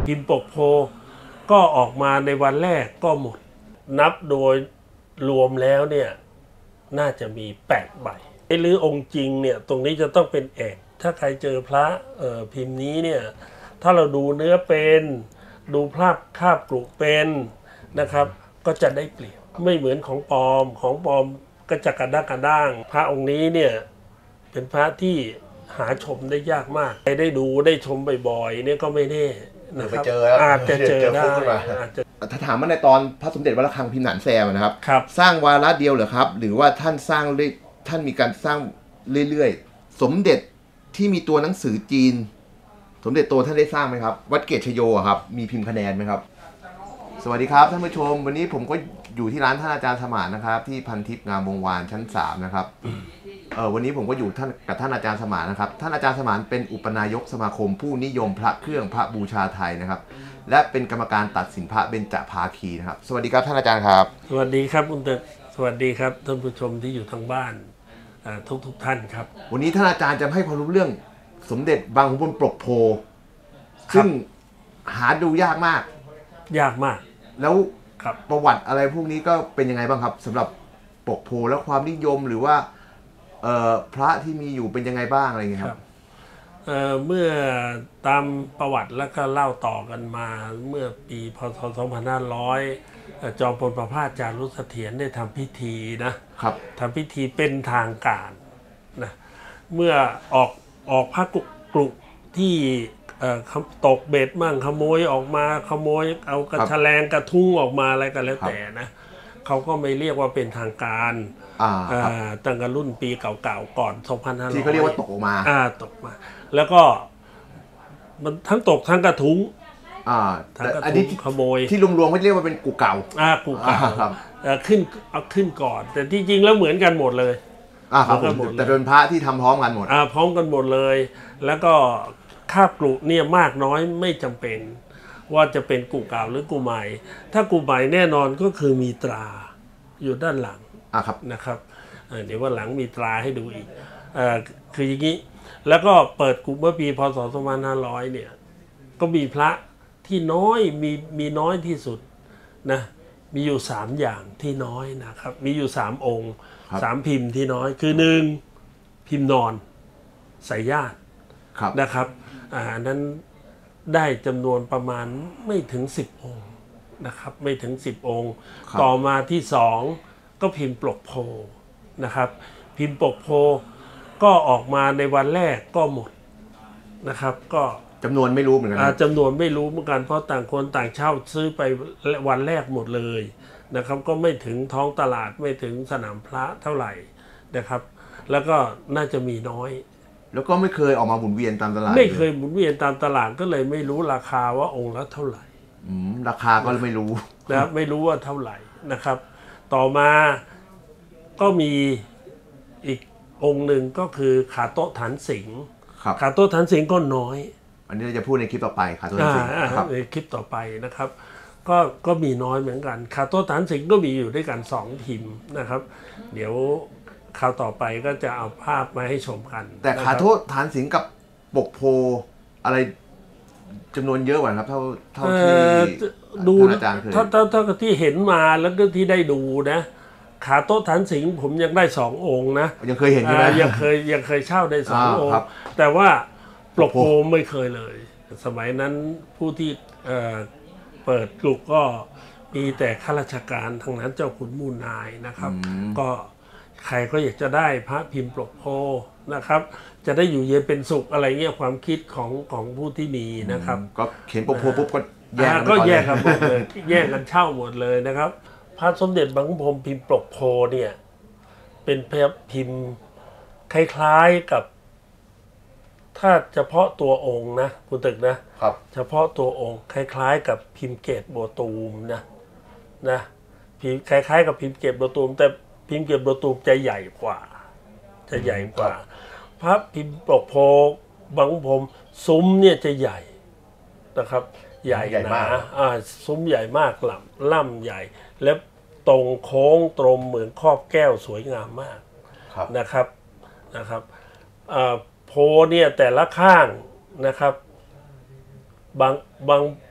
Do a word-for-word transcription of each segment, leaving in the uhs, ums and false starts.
พิมพ์ปกโพก็ออกมาในวันแรกก็หมดนับโดยรวมแล้วเนี่ยน่าจะมีแปดใบหรือองค์จริงเนี่ยตรงนี้จะต้องเป็นเอกถ้าใครเจอพระเอ่อพิมพ์นี้เนี่ยถ้าเราดูเนื้อเป็นดูภาพคาบกรุเป็นนะครับก็จะได้เปรียบไม่เหมือนของปลอมของปลอมก็จะกระด้างกระด้างพระองค์นี้เนี่ยเป็นพระที่หาชมได้ยากมากใครได้ดูได้ชมบ่อยๆเนี่ยก็ไม่แน่นะครับอาจจะเจอได้ถ้าถามว่าในตอนพระสมเด็จวัดระฆังพิมพ์หนานแซมนะครับสร้างวาระเดียวเหรอครับหรือว่าท่านสร้างท่านมีการสร้างเรื่อยๆสมเด็จที่มีตัวหนังสือจีนสมเด็จโตท่านได้สร้างไหมครับวัดเกตชโยครับมีพิมพ์คะแนนไหมครับสวัสดีครับท่านผู้ชมวันนี้ผมก็อยู่ที่ร้านท่านอาจารย์สมานนะครับที่พันทิพย์งามวงวานชั้นสามนะครับเออวันนี้ผมก็อยู่ท่านกับท่านอาจารย์สมานนะครับท่านอาจารย์สมานเป็นอุปนายกสมาคมผู้นิยมพระเครื่องพระบูชาไทยนะครับและเป็นกรรมการตัดสินพระเบญจภาคีนะครับสวัสดีครับท่านอาจารย์ครับสวัสดีครับคุณตึกสวัสดีครับท่านผู้ชมที่อยู่ทางบ้านทุกทุกท่านครับวันนี้ท่านอาจารย์จะให้ความรู้เรื่องสมเด็จบางขุนพรหมปกโพซึ่งหาดูยากมากยากมากแล้วประวัติอะไรพวกนี้ก็เป็นยังไงบ้างครับสำหรับปกโพและความนิยมหรือว่าพระที่มีอยู่เป็นยังไงบ้างอะไรอย่างเงี้ยครับเ, เมื่อตามประวัติแล้วก็เล่าต่อกันมาเมื่อปีพ.ศ. สองพันห้าร้อยจอมพลประภาสจารุเสถียรได้ทำพิธีนะครับทำพิธีเป็นทางการนะเมื่อออกออกพระกุกรุที่ตกเบ็ดมั่งขโมยออกมาขโมยเอากระแฉลงกระทุ้งออกมาอะไรกันแล้วแต่นะเขาก็ไม่เรียกว่าเป็นทางการตั้งแต่รุ่นปีเก่าๆก่อนสองพันห้าร้อยที่เขาเรียกว่าตกออกมาอ่าตกมาแล้วก็มันทั้งตกทั้งกระทุ้งอ่าทั้งกระทุ้งขโมยที่รวมๆเขาเรียกว่าเป็นกูเก่าอ่ากูเก่าขึ้นเอาขึ้นก่อนแต่ที่จริงแล้วเหมือนกันหมดเลยอ่าครับแต่เป็นพระที่ทำพร้อมกันหมดอ่าพร้อมกันหมดเลยแล้วก็คาบกรุเนี่ยมากน้อยไม่จำเป็นว่าจะเป็นกูเก่าหรือกูใหม่ถ้ากูใหม่แน่นอนก็คือมีตราอยู่ด้านหลังอ่าครับนะครับเดี๋ยวว่าหลังมีตราให้ดูอีกอ่าคืออย่างนี้แล้วก็เปิดกุเมื่อปีพ.ศ. สองพันห้าร้อยเนี่ยก็มีพระที่น้อยมีมีน้อยที่สุดนะมีอยู่สามอย่างที่น้อยนะครับมีอยู่สามองค์สามพิมพ์ที่น้อยคือหนึ่งพิมพ์นอนสายญาตินะครับอ่านั้นได้จำนวนประมาณไม่ถึงสิบองค์นะครับไม่ถึงสิบองค์ต่อมาที่สองก็พิมพ์ปกโพนะครับพิมพ์ปกโพก็ออกมาในวันแรกก็หมดนะครับก็จำนวนไม่รู้เหมือนกันจำนวนไม่รู้เหมือนกันเพราะต่างคนต่างเช่าซื้อไปวันแรกหมดเลยนะครับก็ไม่ถึงท้องตลาดไม่ถึงสนามพระเท่าไหร่นะครับแล้วก็น่าจะมีน้อยแล้วก็ไม่เคยออกมาหมุนเวียนตามตลาดไม่เคยหมุนเวียนตามตลาดก็เลยไม่รู้ราคาว่าองค์ละเท่าไหร่ราคาก็ไม่รู้นะครับไม่รู้ว่าเท่าไหร่นะครับต่อมาก็มีอีกองค์หนึ่งก็คือขาโต๊ะฐานสิงห์ขาโต๊ะฐานสิงห์ก็น้อยอันนี้เราจะพูดในคลิปต่อไปขาโต๊ะฐานสิงห์ครับในคลิปต่อไปนะครับก็ก็มีน้อยเหมือนกันขาโต๊ะฐานสิงห์ก็มีอยู่ด้วยกันสองพิมพ์นะครับเดี๋ยวคราวต่อไปก็จะเอาภาพมาให้ชมกันแต่ขาโทษฐานสิงห์กับปกโพอะไรจำนวนเยอะกว่าครับเท่าเท่าที่ดูถ้าถ้าถ้าที่เห็นมาแล้วก็ที่ได้ดูนะขาโต๊ะฐานสิงห์ผมยังได้สององค์นะยังเคยเห็นใช่ไหมยังเคยยังเคยเช่าได้สององค์แต่ว่าปกโพไม่เคยเลยสมัยนั้นผู้ที่เปิดกลุ่มก็มีแต่ข้าราชการทั้งนั้นเจ้าขุนมูลนายนะครับก็ใครก็อยากจะได้พระพิมพ์ปกโพนะครับจะได้อยู่เย็นเป็นสุขอะไรเงี้ยความคิดของของผู้ที่มีนะครับก็เขียนปกโพปุ๊บก็แยกก็แยกกันหมดเลยแยกกันเช่าหมดเลยนะครับพระสมเด็จบางขุนพรหมพิมพ์ปกโพเนี่ยเป็นพิมพ์คล้ายๆกับถ้าเฉพาะตัวองค์นะคุณตึกนะครับเฉพาะตัวองค์คล้ายๆกับพิมพ์เกตบัวตูมนะนะพิมพ์คล้ายๆกับพิมพ์เกตบัวตูมแต่พิมพ์เกตบัวตูมจะใหญ่กว่าจะใหญ่กว่าพระพิมพ์ปกโพบางขุนพรหมซุ้มเนี่ยจะใหญ่นะครับใหญ่หนาอ่าซุ้มใหญ่มากล่ำล่ำใหญ่และตรงโค้งตรงเหมือนครอบแก้วสวยงามมากนะครับนะครับอ่าโพเนี่ยแต่ละข้างนะครับบางบาง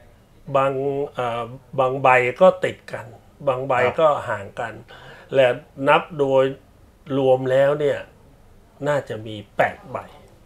บางบางใบก็ติดกันบางใบก็ห่างกันและนับโดยรวมแล้วเนี่ยน่าจะมีแปดใบ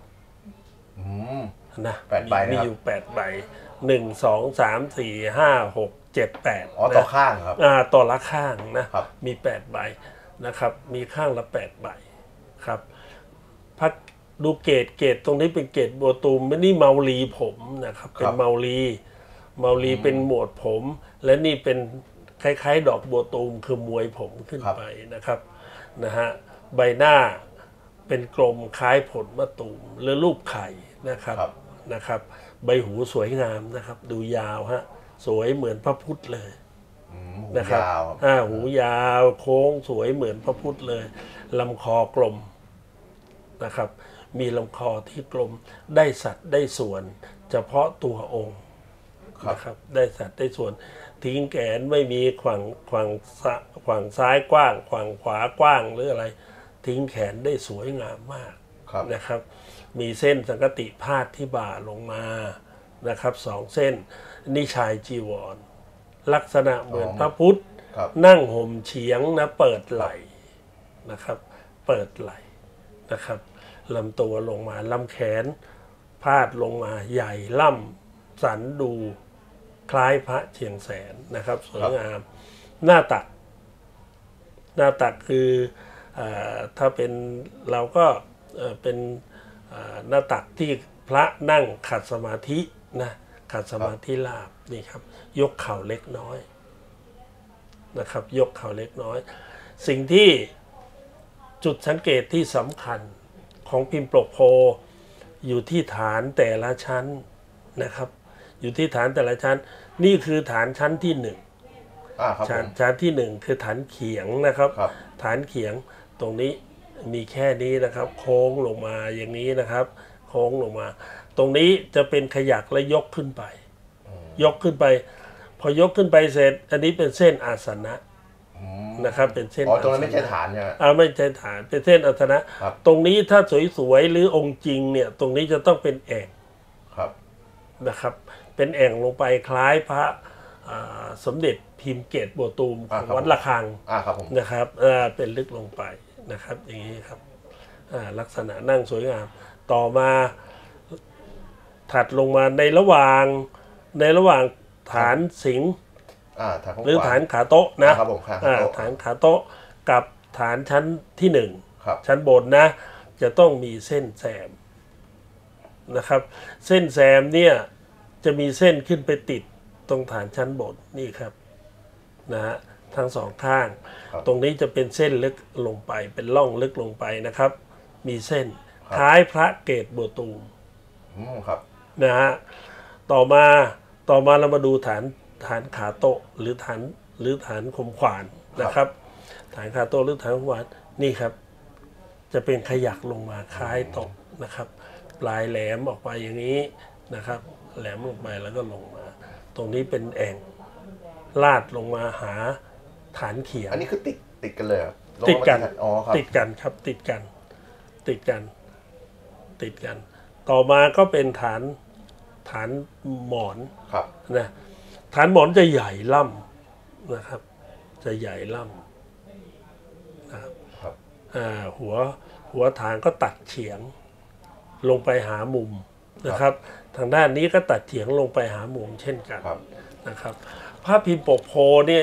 นะแปดใบมีอยู่แปดใบหนึ่งสองสามสี่ห้าหกเจ็ดแปดอ๋อต่อข้างครับอ่าต่อละข้างนะมีแปดใบนะครับมีข้างละแปดใบครับพักดูเกตเกตตรงนี้เป็นเกตบัวตูมไม่นี่เมาลีผมนะครับเป็นเมาลีเมาลีเป็นหมวดผมและนี่เป็นคล้ายๆดอกบัวตูมคือมวยผมขึ้นไปนะครับนะฮะใบหน้าเป็นกลมคล้ายผลมะตูมหรือรูปไข่นะครับนะครับใบหูสวยงามนะครับดูยาวฮะสวยเหมือนพระพุทธเลยนะครับอ่าหูยาวโค้งสวยเหมือนพระพุทธเลยลำคอกลมนะครับมีลำคอที่กลมได้สัดได้ส่วนเฉพาะตัวองค์นะครับได้สัดได้ส่วนทิ้งแขนไม่มีขวางขวางขวางซ้ายกว้างขวางขวากว้างหรืออะไรทิ้งแขนได้สวยงามมากนะครับมีเส้นสังกติพาดที่บ่าลงมานะครับสองเส้นนี่ชายจีวรลักษณะเหมือนพระพุทธนั่งห่มเฉียงนะเปิดไหล่นะครับเปิดไหล่นะครับลำตัวลงมาลำแขนพาดลงมาใหญ่ล่ำสันดูคล้ายพระเชียงแสนนะครับสวยงามหน้าตักหน้าตักคือถ้าเป็นเราก็เป็นหน้าตักที่พระนั่งขัดสมาธินะขัดสมาธิลาบนี่ครับยกเข่าเล็กน้อยนะครับยกเข่าเล็กน้อยสิ่งที่จุดสังเกตที่สำคัญของพิมพ์ปกโพอยู่ที่ฐานแต่ละชั้นนะครับอยู่ที่ฐานแต่ละชั้นนี่คือฐานชั้นที่หนึ่งชั้นชั้นที่หนึ่งคือฐานเขียงนะครับฐานเขียงตรงนี้มีแค่นี้นะครับโค้งลงมาอย่างนี้นะครับโค้งลงมาตรงนี้จะเป็นขยักและยกขึ้นไปยกขึ้นไปพอยกขึ้นไปเสร็จอันนี้เป็นเส้นอาสนะนะครับเป็นเส้นอ๋อตรงนั้นไม่ใช่ฐานใช่ไหมอ่าไม่ใช่ฐานเป็นเส้นอาสนะตรงนี้ถ้าสวยๆหรือองค์จริงเนี่ยตรงนี้จะต้องเป็นแอ่งนะครับเป็นแอ่งลงไปคล้ายพระสมเด็จพิมพ์เกตบัวตูมของวัดระฆังนะครับเป็นลึกลงไปนะครับอย่างนี้ครับลักษณะนั่งสวยงามต่อมาถัดลงมาในระหว่างในระหว่างฐานสิงห์หรือฐานขาโต๊ะนะฐานขาโต๊ะกับฐานชั้นที่หนึ่งชั้นบนนะจะต้องมีเส้นแซมนะครับเส้นแซมเนี่ยจะมีเส้นขึ้นไปติดตรงฐานชั้นบนนี่ครับนะฮะทั้งสองข้างตรงนี้จะเป็นเส้นลึกลงไปเป็นร่องลึกลงไปนะครับมีเส้นคล้ายพระเกศบัวตูมนะฮะต่อมาต่อมาเรามาดูฐานฐานขาโต๊ะหรือฐานหรือฐานคมขวานนะครับฐานขาโต๊ะหรือฐานคมขวานนี่ครับจะเป็นขยักลงมาคล้ายโต๊ะนะครับปลายแหลมออกไปอย่างนี้นะครับแหลมลงไปแล้วก็ลงมาตรงนี้เป็นแอ่งลาดลงมาหาฐานเขียงอันนี้คือติดติดกันเลยติดกันอ๋อครับติดกันครับติดกันติดกันติดกันต่อมาก็เป็นฐานฐานหมอนนะฐานหมอนจะใหญ่ล่ำนะครับจะใหญ่ล่ำนะครับหัวหัวฐานก็ตัดเฉียงลงไปหามุมนะครับทางด้านนี้ก็ตัดเฉียงลงไปหามุมเช่นกันนะครับพระพิมพ์ปกโพเนี่ย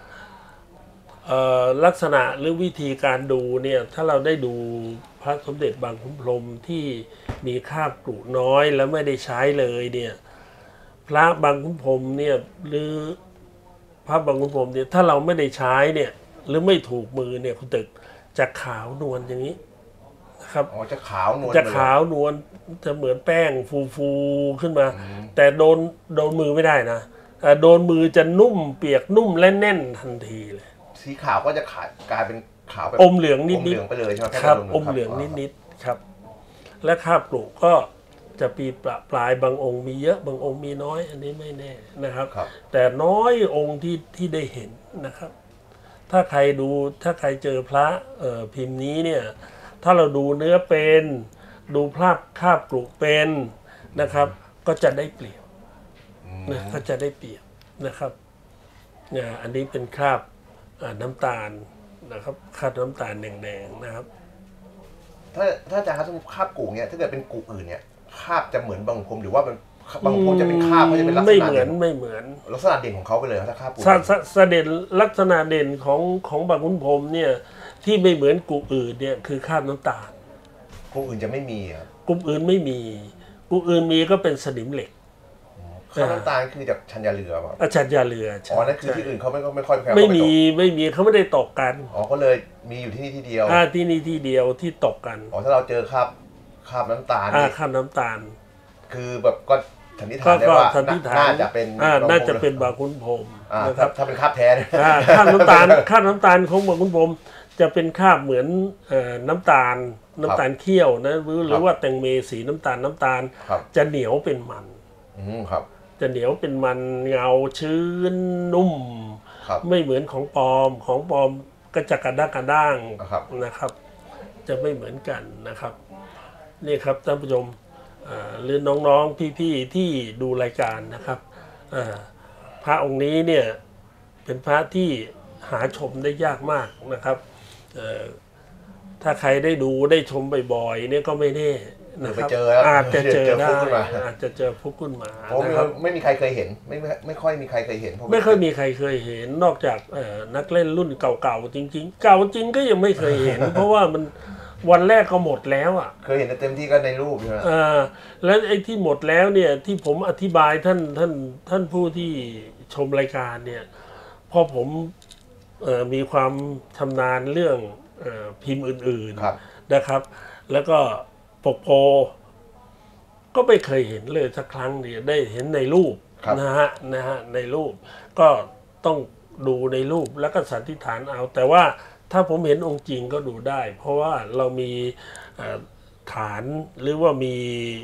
ลักษณะหรือวิธีการดูเนี่ยถ้าเราได้ดูพระสมเด็จบางขุนพรหมที่มีคาบกรุน้อยและไม่ได้ใช้เลยเนี่ยพระบางขุนพรหมเนี่ยหรือพระบางขุนพรหมเนี่ยถ้าเราไม่ได้ใช้เนี่ยหรือไม่ถูกมือเนี่ยคุณตึกจะขาวนวลอย่างนี้นะครับอ๋อจะขาวนวลจะขาวนวลจะเหมือนแป้งฟูๆขึ้นมาแต่โดนโดนมือไม่ได้นะโดนมือจะนุ่มเปียกนุ่มและแน่นทันทีเลยสีขาวก็จะขายกลายเป็นขาวแบบอมเหลืองนิดนิดไปเลยใช่ไหมครับอมเหลืองนิดนิดครับและคาบกรุก็จะปีปลายบางองค์มีเยอะบางองค์มีน้อยอันนี้ไม่แน่นะครับแต่น้อยองค์ที่ที่ได้เห็นนะครับถ้าใครดูถ้าใครเจอพระพิมพ์นี้เนี่ยถ้าเราดูเนื้อเป็นดูภาพคาบกรุเป็นนะครับก็จะได้เปรียบนะก็จะได้เปรียบนะครับเนี่ยอันนี้เป็นคราบน้ำตาลนะครับคราบน้ำตาลแดงๆนะครับถ้าถ้าอาจารย์ครับคราบกุเนี่ยถ้าเกิดเป็นกุอื่นเนี่ยคราบจะเหมือนบางพรมหรือว่ามันบางพรมจะเป็นคราบเขาจะเป็นลักษณะไม่เหมือนไม่เหมือนลักษณะเด่นของเขาไปเลยถ้าคราบกุเสด็จลักษณะเด่นของของบางขุนพรหมเนี่ยที่ไม่เหมือนกุอื่นเนี่ยคือคราบน้ำตาลกุอื่นจะไม่มีครับกุอื่นไม่มีกุอื่นมีก็เป็นสนิมเหล็กคราบน้ำตาลคือจากชัญญาเรือป่ะชัญญาเรืออ๋อนั่นคือที่อื่นเขาไม่ไม่ค่อยไม่มีไม่มีเขาไม่ได้ตกกันอ๋อก็เลยมีอยู่ที่นี่ที่เดียวอ่าที่นี่ที่เดียวที่ตกกันอ๋อถ้าเราเจอคราบคราบน้ำตาลอ่าคราบน้ำตาลคือแบบก็สันนิษฐานได้ว่าน่าจะเป็นอ่าน่าจะเป็นบางขุนพรหมนะครับถ้าเป็นคราบแท้อ่าคราบน้ำตาลคราบน้ำตาลของบางขุนพรหมจะเป็นคราบเหมือนเอ่อน้ำตาลน้ำตาลเคี่ยวนะหรือหรือว่าแตงเมสีน้ำตาลน้ำตาลจะเหนียวเป็นมันอืมครับจะเหนียวเป็นมันเงาชื้นนุ่มไม่เหมือนของปลอมของปลอมก็จะกระด้างกระด้างนะครับจะไม่เหมือนกันนะครับนี่ครับท่านผู้ชมหรือน้องๆพี่ๆที่ดูรายการนะครับพระองค์นี้เนี่ยเป็นพระที่หาชมได้ยากมากนะครับถ้าใครได้ดูได้ชมบ่อยๆเนี่ยก็ไม่แน่นะครับอาจจะเจอได้อาจจะเจอฟุกุนมานะครับไม่มีใครเคยเห็นไม่ไม่ค่อยมีใครเคยเห็นไม่ค่อยมีใครเคยเห็นนอกจากนักเล่นรุ่นเก่าๆจริงๆเก่าจริงก็ยังไม่เคยเห็นเพราะว่ามันวันแรกก็หมดแล้วอ่ะเคยเห็นเต็มที่ก็ในรูปใช่ไหมอ่าแล้วไอ้ที่หมดแล้วเนี่ยที่ผมอธิบายท่านท่านท่านผู้ที่ชมรายการเนี่ยพอผมมีความชำนาญเรื่องพิมพ์อื่นๆนะครับแล้วก็ปกโพก็ไม่เคยเห็นเลยสักครั้งเดียวได้เห็นในรูปนะฮะนะฮะในรูปก็ต้องดูในรูปแล้วก็สันนิษฐานเอาแต่ว่าถ้าผมเห็นองค์จริงก็ดูได้เพราะว่าเรามีฐานหรือว่ามี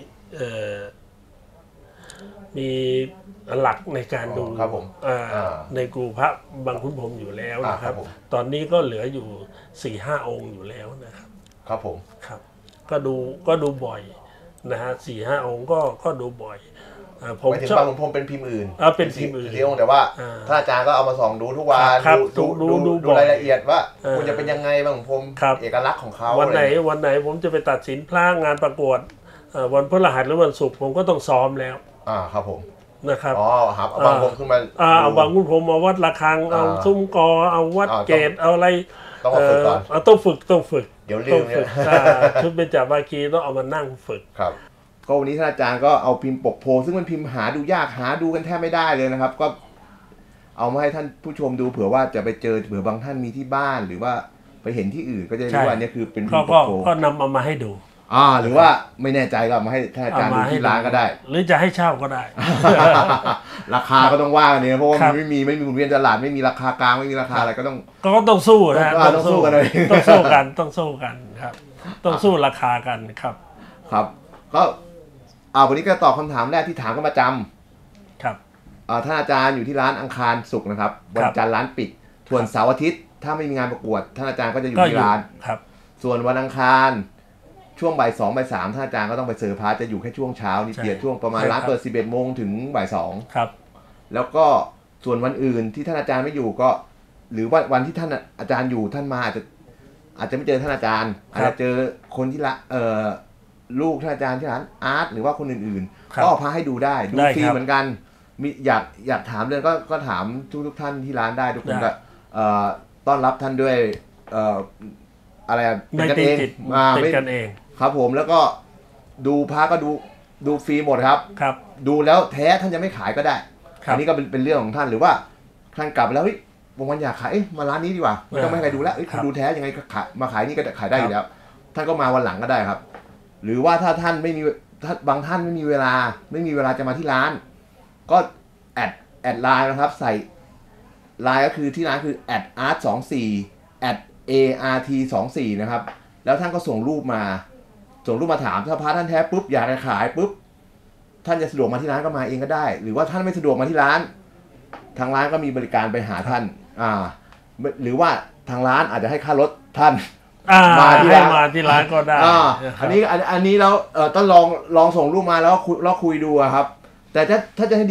มีหลักในการดูในกรูพระบางขุนพรหมอยู่แล้วนะครับตอนนี้ก็เหลืออยู่ สี่ห้า องค์อยู่แล้วนะครับครับผมครับก็ดูก็ดูบ่อยนะฮะ สี่ห้า องค์ก็ก็ดูบ่อยผมถึงบางขุนพรหมเป็นพิมพ์อื่นอ่าเป็นพิมพ์อื่นที่องค์แต่ว่าท่านอาจารย์ก็เอามาส่องดูทุกวันดูดูดูรายละเอียดว่าคุณจะเป็นยังไงบางขุนพรหมเอกลักษณ์ของเขาวันไหนวันไหนผมจะไปตัดสินพระงานประกวดวันพฤหัสหรือวันศุกร์ผมก็ต้องซ้อมแล้วอ่าครับผมนะครับอ๋อครับเอาบางขุนพรหมขึ้นมาอ่าเอาบางขุนพรหมมาวัดระฆังเอาซุ้มกอเอาวัดเกศเอาอะไรต้องฝึกก่อนต้องฝึกต้องฝึกเดี๋ยวลืมเนี่ยชุดเบญจภาคีต้องเอามานั่งฝึกครับก็วันนี้ท่านอาจารย์ก็เอาพิมพ์ปกโพซึ่งมันพิมพ์หาดูยากหาดูกันแทบไม่ได้เลยนะครับก็เอามาให้ท่านผู้ชมดูเผื่อว่าจะไปเจอเผื่อบางท่านมีที่บ้านหรือว่าไปเห็นที่อื่นก็จะรู้ว่านี่คือเป็นพิมพ์ปกโพก็นำเอามาให้ดูอ่าหรือว่าไม่แน่ใจก็มาให้ท่านอาจารย์ดูที่ร้านก็ได้หรือจะให้เช่าก็ได้ราคาก็ต้องว่ากันเนี่ยเพราะว่ามันไม่มีไม่มีหมุนเวียนตลาดไม่มีราคากลางไม่มีราคาอะไรก็ต้องก็ต้องสู้นะต้องสู้กันเลยต้องสู้กันต้องสู้กันครับต้องสู้ราคากันครับครับก็เอาวันนี้ก็ตอบคำถามแรกที่ถามกันประจำครับท่านอาจารย์อยู่ที่ร้านอังคารศุกร์นะครับวันจันทร์ร้านปิดส่วนเสาร์อาทิตย์ถ้าไม่มีงานประกวดท่านอาจารย์ก็จะอยู่ที่ร้านครับส่วนวันอังคารช่วงบ่ายสองบ่ายสามท่านอาจารย์ก็ต้องไปเสิร์ฟพาร์ทจะอยู่แค่ช่วงเช้านี่เดียดช่วงประมาณร้านเปิดสิบเอ็ดโมงถึงบ่ายสองครับแล้วก็ส่วนวันอื่นที่ท่านอาจารย์ไม่อยู่ก็หรือว่าวันที่ท่านอาจารย์อยู่ท่านมาอาจจะอาจจะไม่เจอท่านอาจารย์อาจจะเจอคนที่ละเอ่อลูกท่านอาจารย์ที่ร้านอาร์ตหรือว่าคนอื่นๆก็เอาพาให้ดูได้ดูฟรีเหมือนกันมีอยากอยากถามเรื่องก็ก็ถามทุกทุกท่านที่ร้านได้ทุกคนก็ต้อนรับท่านด้วยอะไรเป็นกันเองมาเป็นกันเองครับผมแล้วก็ดูพาก็ดูดูฟรีหมดครับครับดูแล้วแท้ท่านจะไม่ขายก็ได้อันนี้ก็เป็นเป็นเรื่องของท่านหรือว่าท่านกลับแล้วเฮ้ยบางวันอยากขายมาร้านนี้ดีกว่าไม่ต้องให้ใครดูแล้วดูแท้ยังไงก็ขายมาขายนี่ก็ขายได้อยู่แล้วท่านก็มาวันหลังก็ได้ครับหรือว่าถ้าท่านไม่มีถ้าบางท่านไม่มีเวลาไม่มีเวลาจะมาที่ร้านก็แอดแอดไลน์นะครับใส่ไลน์ก็คือที่ร้านคือแอดอาร์ตสองสี่แอดเออาร์ทีสองสี่นะครับแล้วท่านก็ส่งรูปมาส่งรูปมาถามถ้าพระท่านแท้ปุ๊บอยากจะขายปุ๊บท่านจะสะดวกมาที่ร้านก็มาเองก็ได้หรือว่าท่านไม่สะดวกมาที่ร้านทางร้านก็มีบริการไปหาท่านอ่าหรือว่าทางร้านอาจจะให้ค่ารถท่านมาที่ร้านมาที่ร้านก็ได้อ่าอันนี้อันนี้แล้วเอ่อต้องลองลองส่งรูปมาแล้วคุยแล้วคุยดูครับแต่ถ้าถ้าจะให้ดีก็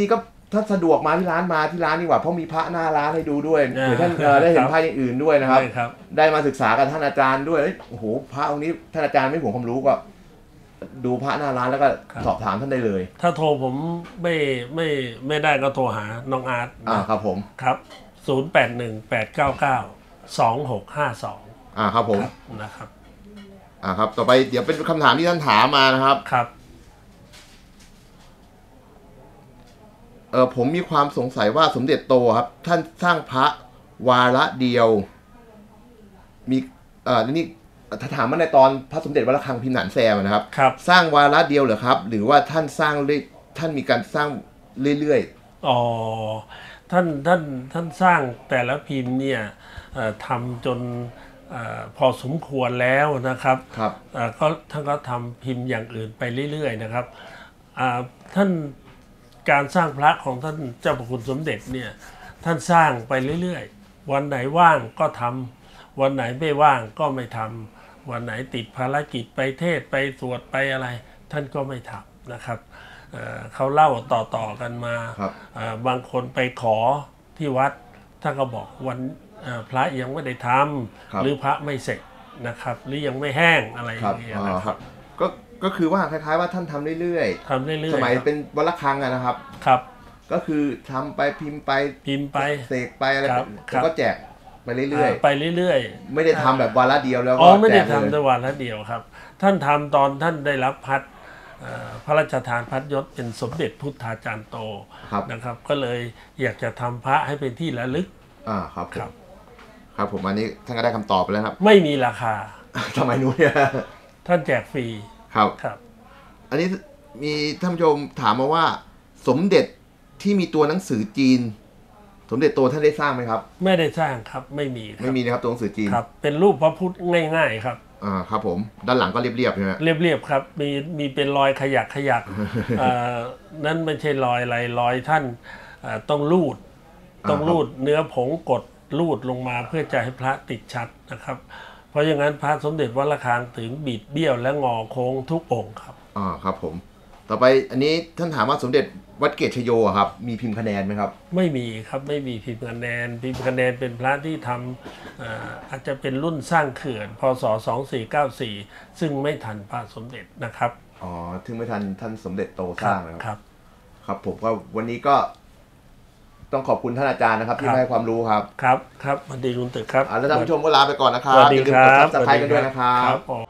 ถ้าสะดวกมาที่ร้านมาที่ร้านดีกว่าเพราะมีพระหน้าร้านให้ดูด้วยเผื่อท่านได้เห็นพระอย่างอื่นด้วยนะครับได้มาศึกษากับท่านอาจารย์ด้วยโอ้โหพระองค์นี้ท่านอาจารย์ไม่ห่วงความรู้ก็ดูพระหน้าร้านแล้วก็สอบถามท่านได้เลยถ้าโทรผมไม่ไม่ไม่ได้ก็โทรหาน้องอาร์ตอ่าครับผมครับศูนย์ แปด หนึ่ง แปด เก้า เก้า สอง หก ห้า สองอ่าครับผมนะครับอ่าครับต่อไปเดี๋ยวเป็นคำถามที่ท่านถามมานะครับครับเออผมมีความสงสัยว่าสมเด็จโตครับท่านสร้างพระวาระเดียวมีเอ่อนี่ถ้าถามมาในตอนพระสมเด็จวัดระฆังพิมพ์หนานแซมนะครับครับสร้างวาระเดียวเหรอครับหรือว่าท่านสร้างท่านมีการสร้างเรื่อยๆอ๋อท่านท่านท่านสร้างแต่ละพิมพ์เนี่ยทำจนพอสมควรแล้วนะครับครับก็ท่านก็ทำพิมพ์อย่างอื่นไปเรื่อยๆนะครับท่านการสร้างพระของท่านเจ้าพระคุณสมเด็จเนี่ยท่านสร้างไปเรื่อยๆวันไหนว่างก็ทำวันไหนไม่ว่างก็ไม่ทำวันไหนติดภารกิจไปเทศไปสวดไปอะไรท่านก็ไม่ทำนะครับ เ, เขาเล่าต่อๆกันมาบางคนไปขอที่วัดท่านก็บอกวันพระยังไม่ได้ทำหรือพระไม่เสร็จนะครับหรือยังไม่แห้งอะไรอย่างเงี้ยนะครับก็ก็คือว่าคล้ายๆว่าท่านทำเรื่อยๆทำเรื่อยๆสมัยเป็นวัดระฆังนะครับครับก็คือทำไปพิมพ์ไปพิมพ์ไปเสกไปอะไรแล้วก็แจกไปเรื่อยๆไปเรื่อยๆไม่ได้ทำแบบวาระเดียวแล้วอ๋อไม่ได้ทำแต่วาระเดียวครับท่านทำตอนท่านได้รับพัดพระราชทานพัดยศเป็นสมเด็จพุทธาจารย์โตนะครับก็เลยอยากจะทำพระให้เป็นที่ระลึกอ่าครับครับครับผมอันนี้ท่านก็ได้คำตอบไปแล้วครับไม่มีราคาทำไมนู้นเนี่ยท่านแจกฟรีครับครับอันนี้มีท่านผู้ชมถามมาว่าสมเด็จที่มีตัวหนังสือจีนสมเด็จโตท่านได้สร้างไหมครับไม่ได้สร้างครับไม่มีไม่มีนะครับตัวหนังสือจีนครับเป็นรูปพระพุทธง่ายๆครับอ่าครับผมด้านหลังก็เรียบๆใช่ไหมเรียบๆครับมีมีเป็นรอยขยักขยักอ่านั่นไม่ใช่รอยอะไรรอยท่านอ่าต้องรูดต้องรูดเนื้อผงกดรูดลงมาเพื่อจะให้พระติดชัดนะครับเพราะอย่างนั้นพระสมเด็จวัดระฆังถึงบิดเบี้ยวและงอโค้งทุกองค์ครับอ่าครับผมต่อไปอันนี้ท่านถามว่าสมเด็จวัดเกตชโยครับมีพิมพ์คะแนนไหมครับไม่มีครับไม่มีพิมพ์คะแนนพิมพ์คะแนนเป็นพระที่ทำ อา, อาจจะเป็นรุ่นสร้างเขื่อนพศสองสี่เก้าสี่ซึ่งไม่ทันพระสมเด็จนะครับอ๋อถึงไม่ทันท่านสมเด็จโตสร้างครับครับผมก็วันนี้ก็ต้องขอบคุณท่านอาจารย์นะครับที่ให้ความรู้ครับครับครับสวัสดีคุณตึกครับแล้วท่านผู้ชมก็ลาไปก่อนนะครับสวัสดีครับอย่าลืมกดซับสไครบ์กันด้วยนะครับ